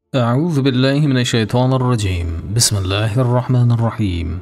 أعوذ بالله من الشيطان الرجيم. بسم الله الرحمن الرحيم.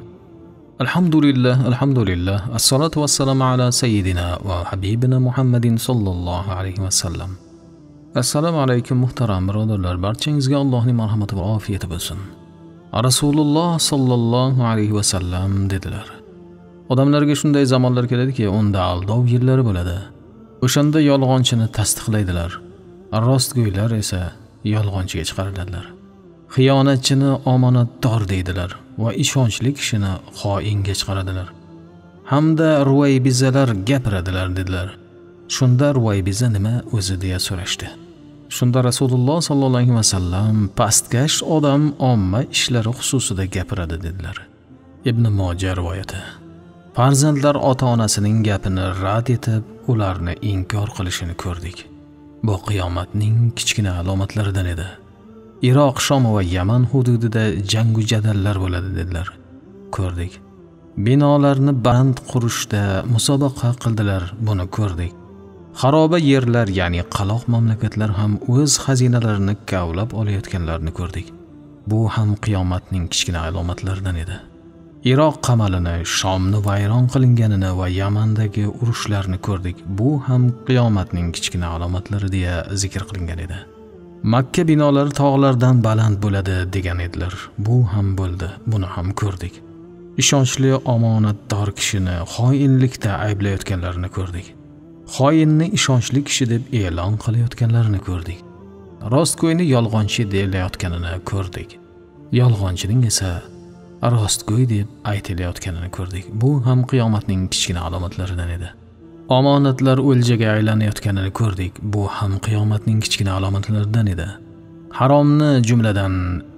الحمد لله الصلاة والسلام على سيدنا وحبيبنا محمد صلى الله عليه وسلم. Assalomu alaykum muhtaram birodarlar, barchangizga Allohning marhamati va ofiyati bo'lsin. Rasululloh sallallohu alayhi va sallam dedilar: Odamlarga shunday zamonlar keladiki, unda aldov yillari bo'ladi. O'shanda yolg'onchini tasdiqlaydilar. Rostgo'ylar esa yolg'onchiga chiqariladilar. Xiyonatchini omonatdor deydilar va ishonchli kishini xoinga chiqaradilar. Hamda ruvaybizalar gapiradilar dedilar. Shunda ruvaybiza nima o'zi deya so'rashdi. Shunda Rasululloh sallallohu alayhi vasallam pastkash odam omma ishlari xususida gapiradi dedilar. Ibn Moja rivoyati. Farzandlar ota-onasining gapini rad etib, ularni inkor qilishini ko'rdik. Bu qiyomatning kichkina alomatlaridan edi. Iroq, Shom va Yaman hududida jangu jadallar bo'ladi dedilar. Ko'rdik. Binolarni band qurishda musobaqa qildilar, buni ko'rdik. Xaroba yerlar, ya'ni qaloq mamlakatlar ham o'z xazinalarini kavlab olayotganlarni ko'rdik. Bu ham qiyomatning kichkina alomatlaridan edi. Iroq qamalini, Shomni vayron qilinganini va Yamandagi urushlarni ko'rdik. Bu ham qiyomatning kichkina alomatlari deya zikr qilingan edi. Makka binolari tog'lardan baland bo'ladi degan edilar. Bu ham bo'ldi, buni ham ko'rdik. Ishonchli omonatdor kishini xoinlikda ayblayotganlarini ko'rdik. Xoinni ishonchli kishi deb e'lon qilayotganlarini ko'rdik. Rostgo'yni yolg'onchi deyilayotganini ko'rdik. Yolg'onchining esa rostgo'y deb aytilayotganini ko'rdik. Bu ham qiyomatning kichkina alomatlaridan edi. Omonatlar o'ljaga aylanayotganini ko'rdik. Bu ham qiyomatning kichkina alomatlaridan edi. Haromni, jumladan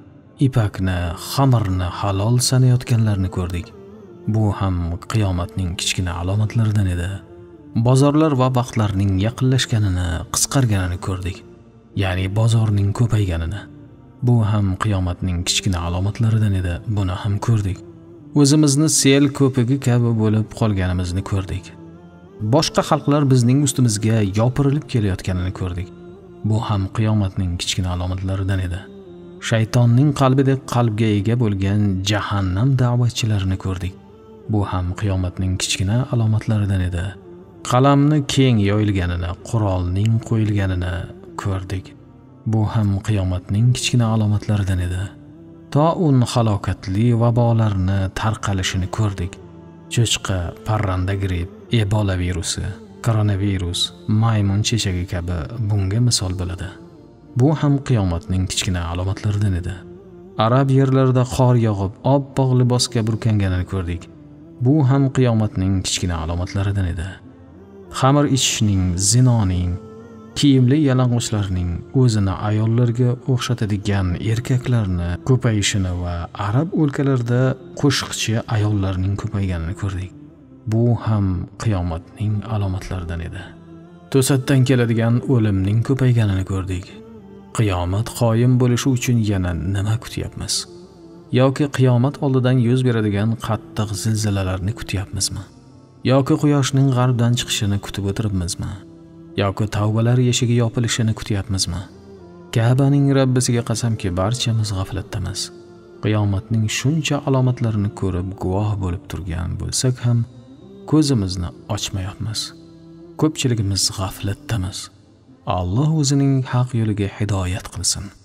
ipakni, xamirni halol sanayotganlarni ko'rdik. Bu ham qiyomatning kichkina alomatlaridan edi. Bozorlar va vaqtlarning yaqinlashganini, qisqarganini ko'rdik. Ya'ni bozorning ko'payganini. Bu ham qiyomatning kichkina alomatlaridan edi. Buni ham ko'rdik. O'zimizni sel ko'pigi kabi bo'lib qolganimizni ko'rdik. Boshqa xalqlar bizning ustimizga yopirilib kelayotganini ko'rdik. Bu ham qiyomatning kichkina alomatlaridan edi. Shaytonning qalbidek qalbga ega bo'lgan jahannam da'vatchilarini ko'rdik. Bu ham qiyomatning kichkina alomatlaridan edi. Qalamni keng yoyilganini, qurolning qo'yilganini ko'rdik. Bu ham qiyomatning kichkina alomatlaridan edi. Taun halokatli vabolarni tarqalishini ko'rdik. Cho'chqa, parranda gripp, Ebola virusi, koronavirus, maymun chechagi kabi bunga misol bo'ladi. Bu ham qiyomatning kichkina alomatlaridan edi. Arab yerlarida qor yog'ib, oppoq libosga burkanganini ko'rdik. Bu ham qiyomatning kichkina alomatlaridan edi. Xamir ichishning, zinoning, kiyimli yalang'ochlarning o'zini ayollarga o'xshatadigan erkaklarni ko'payishini va arab o'lkalarida qo'shiqchi ayollarning ko'payganini ko'rdik. Bu ham qiyomatning alomatlaridan edi. To'satdan keladigan o'limning ko'payganini ko'rdik. Qiyomat qoyim bo'lishi uchun yana nima kutyapmiz? Yoki qiyomat oldidan yuz beradigan qattiq zilzilalarni kutyapmizmi? Yoki quyoshning g'arbdan chiqishini kutib o'tiribmizmi? Yoki tavbalar eshigi yopilishini kutyapmizmi? Ka'baning Rabbisiga qasamki, barchamiz g'aflatdamiz. Qiyomatning shuncha alomatlarini ko'rib guvoh bo'lib turgan bo'lsak ham ko'zimizni ochmayapmiz. Ko'pchiligimiz g'aflatdamiz. Alloh o'zining haq yo'liga hidoyat qilsin.